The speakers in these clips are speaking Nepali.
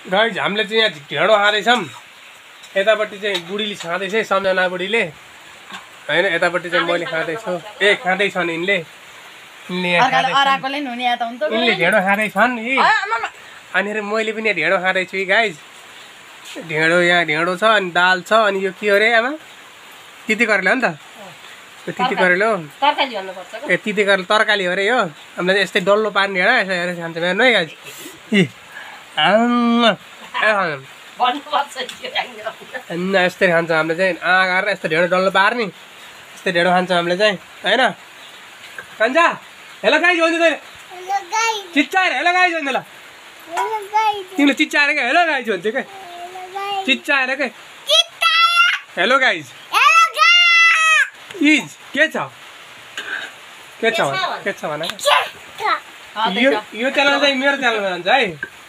गाइज हामीले चाहिँ यहाँ ढेँडो खाँदैछौँ। यतापट्टि चाहिँ बुढीले खाँदैछ सम्झना बुढीले होइन, यतापट्टि चाहिँ मैले खाँदैछु। खाँदैछन् यिनले ढेँडो खाँदैछन् यी। अनि मैले पनि ढेँडो खाँदैछु गाइज। ढेँडो यहाँ ढेँडो छ अनि दाल छ अनि यो के अरे आमा तिते करेला हो नि त, यो तिते करेला हो तिते करेला तरकारी हो अरे यो। हामीलाई यस्तै डल्लो पार्ने ढेँडो यसो हेरेर खान्छ बिहान है गाइज। यस्तै खान्छ हामीले चाहिँ गरेर यस्तो ढेँडो डल्लो पार्ने, यस्तै ढेँडो खान्छ हामीले चाहिँ होइन। कान्छा हेलो गाइज भन्छु तैँले चिच्चाएर हेलो गाइज भन्नु ल, तिमीले चिच्चाएर क्या हेलो गाइज भन्छ क्या, चिच्चाएर क्या हेलो गाइज। इज के छ के छ भन। यो च्यानल चाहिँ मेरो च्यानलमा जान्छ है,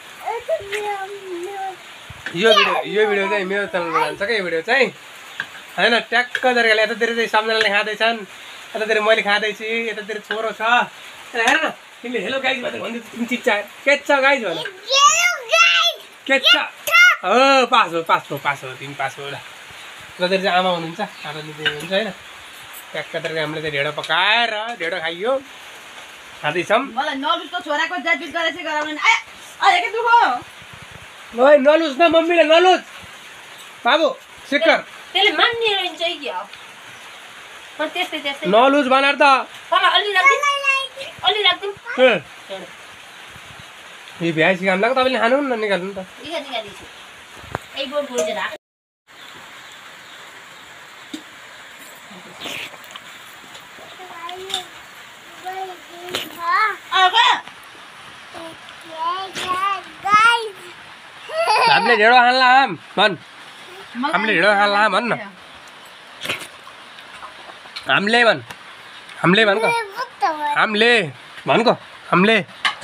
यो भिडियो चाहिँ मेरो च्यानलमा जान्छ क्या। यो भिडियो चाहिँ होइन ट्याक्क तरिकाले यतातिर चाहिँ सम्झनाले खाँदैछन्, यतातिर मैले खाँदैछु, यतातिर छोरो छ। हेर न तिमीले हेलो गाइज भनेर भन्दै तिमी चिच्चाएर के छ गाइज भन के छ हो। पास हो तिमी पास हो ल। जसरी चाहिँ आमा हुनुहुन्छ आमा दिदी हुनुहुन्छ होइन, ट्याक्क तरिकाले हामीले चाहिँ ढेँडो पकाएर ढेँडो खाइयो खाँदैछौँ। नलुज न मम्मीले नलुज बाबु शेखर नलुज भनेर त यो भ्याइ सिकाउनु लाग्यो तपाईँले खानु न निकाल्नु त। हामीले ढेँडो खान्ला भन्, हामीले ढेँडो खान्ला भन् न, हामीले भन् को हामीले भन् को हामीले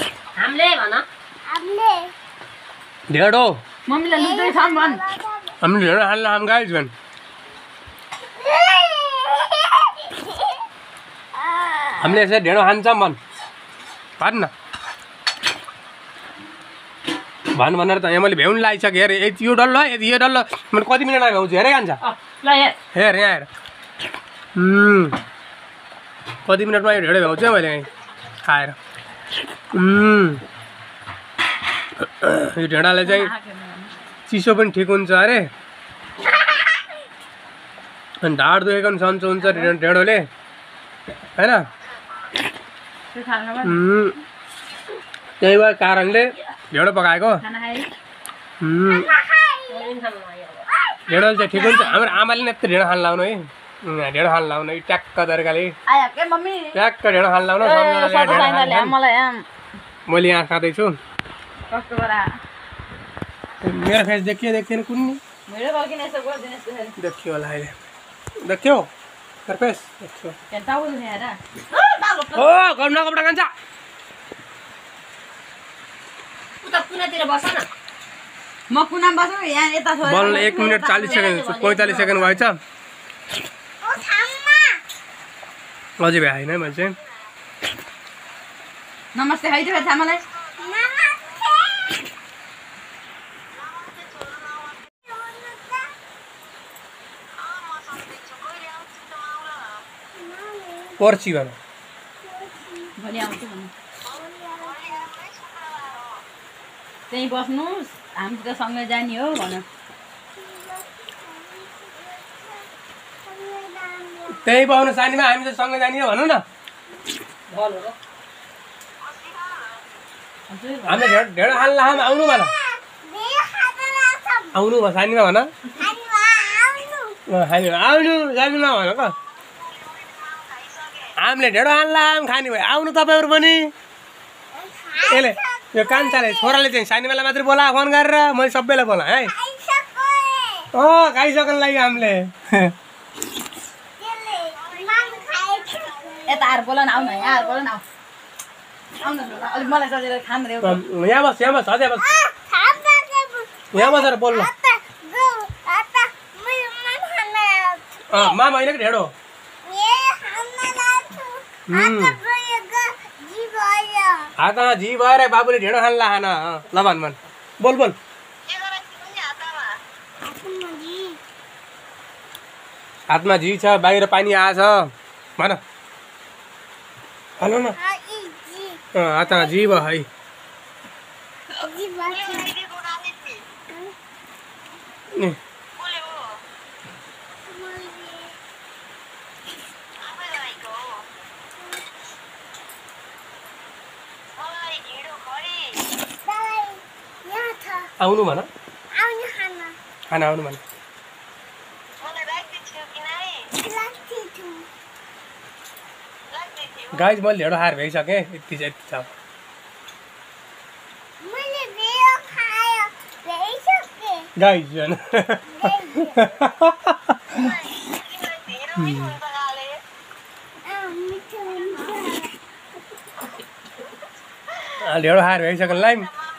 ढेँडो हामीले ढेँडो खान्ला गाइज भन्। हामीले यसरी ढेँडो खान्छौँ भन् न भन् भनेर त यहाँ मैले भ्याउनु लगाइसकेँ। हेर यो डल्लो है यो डल्लो मैले कति मिनटमा भ्याउँछु हेरे खान्छ हेर यहाँ हेर कति मिनटमा यो ढेँडो भ्याउँछु मैले यहीँ खाएर। यो ढेँडाले चाहिँ चिसो पनि ठिक हुन्छ अरे अनि ढाड दुखेको पनि सन्चो हुन्छ ढेँडोले होइन। त्यही भएर कारणले ढेँडो पकाएको। ढेँडो चाहिँ ठिक हुन्छ। हाम्रो आमाले नै यस्तो ढेँडो खान लाउनु है, ढेँडो खान लाउनु ट्याक्क तरिकाले ट्याक्क ढेँडो खान लाउनु। मैले यहाँ खाँदैछु। मेरो फेस देखियो देख्थेन कुन्नी देखियो होला अहिले देखियो मेरो फेस देखियो। ओ गर्नु कपडा कान्छ म कुना बस्नु यहाँ यता छोडेर बल 1 मिनेट 40 सेकेन्ड 45 सेकेन्ड भएछ अझै भए हैन मैले चाहिँ। नमस्ते खाइदियो छामालाई पर्ची भन भोलि आउँछु भन्नु त्यही बस्नुस् हामी त सँगै जाने हो भन। त्यही बस्नु सानीमा हामी त सँगै जाने हो भनौ न। हामी ढेँडो खाल्ला हामी आउनु भन आउनु भन सानीमा भन आउनु सानीमा भन क हामीले ढेँडो खाल्ला खाने भयो आउनु तपाईहरु पनि। यसले यो कान्छाले छोराले चाहिँ सानीमालाई मात्रै बोला फोन गरेर मैले सबैलाई बोला है। खाइसक्न लाग्यो हामीले यता आएर बोला न आउन यहाँ आएर बोला न आउनु अलि मलाई सजिलो खान रे यहाँ बस अझै बस यहाँ बसेर बोल्नु मामा होइन कि ढेँडो हात जी भएर बाबुले ढेँडो खान ला खान ल भन बोल बोल हातमा झी छ बाहिर पानी आएछ भन भन न हातमा झी भयो है आउनु भन खाना आउनु भन गाइज मैले ढेँडो खाएर भइसकेँ यति चाहिँ यति छ गाइज भन ढेँडो खाएर भइसक्यो ल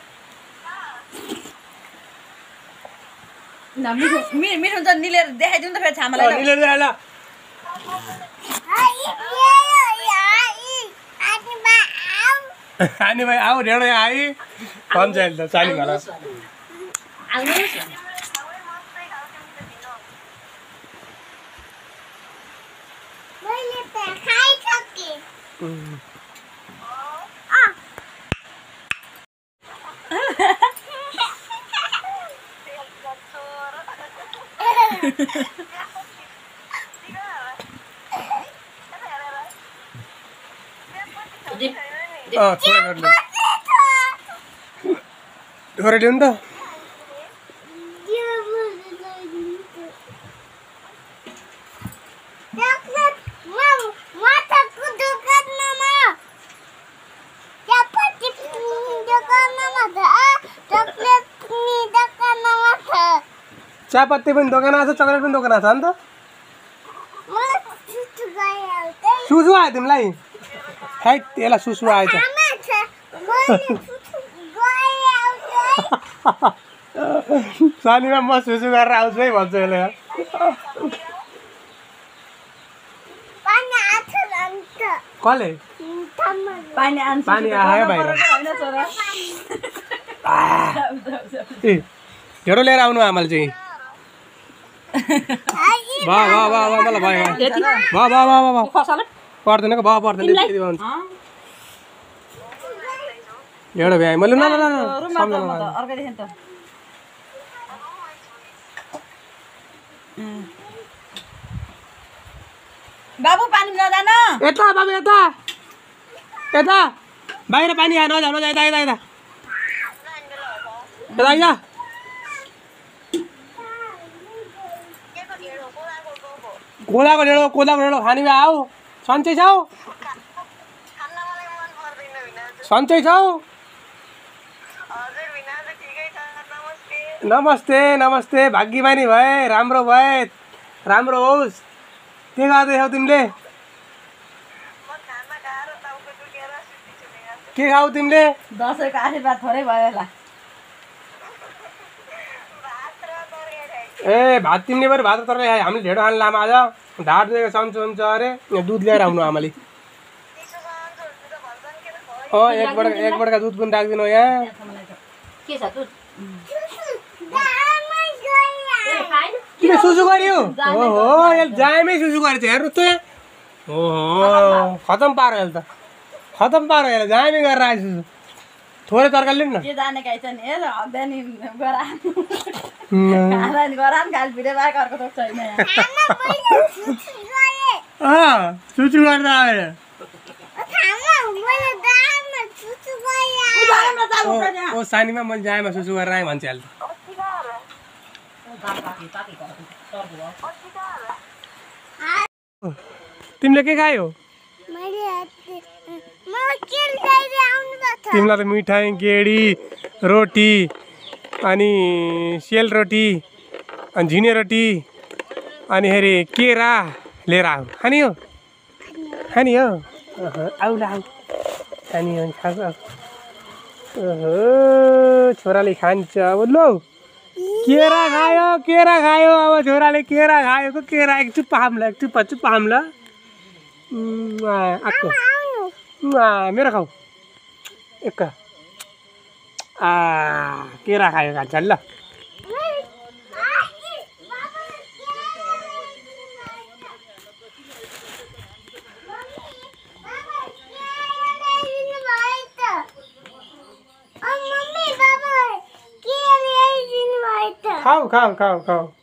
मिठो हुन्छ निलेर देखाइदिउँ त फेरि छामालाई निलेर देखाइ ल हानी भाइ आऊ ढेँडो यहाँ आइ भन्छ अहिले त चाली भन छोरा ल्याउनु त चियापत्ती पनि दोकान आछ चक्लेट पनि दोकान आछ नि त सुसु आयो तिमीलाई हैट यसलाई सुसु आएछ सानीमा म सुसु गरेर आउँछु है भन्छ यसले कसले पानी आयो बाहिर ए ढेँडो लिएर आउनु आमाले चाहिँ वाह वाह वाह वाह मलाई भयो वाह वाह वाह वाह पर्दैन कि पर्दैन ढेँडो भ्याएँ मैले न बाबु पानी नजान यता बाबु यता यता बाहिर पानी आयो नजा नजा यता यता यता यता यता कोलाको ढेँडो खाने आऊ सन्चै छौ सन्चै छौ नमस्ते नमस्ते भाग्यमानी भए राम्रो होस् के गर्दैछौ तिमीले के खाऊ तिमीले दसैँको आशीर्वाद थोरै भयो होला ए भात तिमीले पनि भात तर हामीले ढेँडो खान लामा आज ढाड दिएको चम्च अरे दुध लिएर आउनु आमाले एक बडका दुध पनि राखिदिनु यहाँ के छ दुध किन सुसु गर्यो ओहो यसले जामै सुसु गरेछ हेर्नु त ओहो खतम पारो यसले त खतम पारो यसले जामै गरेर आएछ सुसु थोरै तरकारी लिनु न के जाने गाई छ नि ए हग्दानी गरान गाल भिडे बाहेक अर्को थोक छैन सुसु गरेर आयो ओ सानीमा मैले जाएमा सुसु गरेर आएँ भन्छ अहिले तिमीले के खायौ तिमीलाई त मिठाई गेडी रोटी अनि सेलरोटी अनि झिनेरोटी अनि फेरि केरा लिएर आऊ खाने हो आऊ ल आऊ खाने हो खान्छ ओहो छोराले खान्छ अब लौ केरा खायो अब छोराले केरा खायो केरा एक चुप्पा हाम्ला आएको मेरो खाऊ एक केरा खायो खान्छ ल खाऊ खाऊ खाऊ खाऊ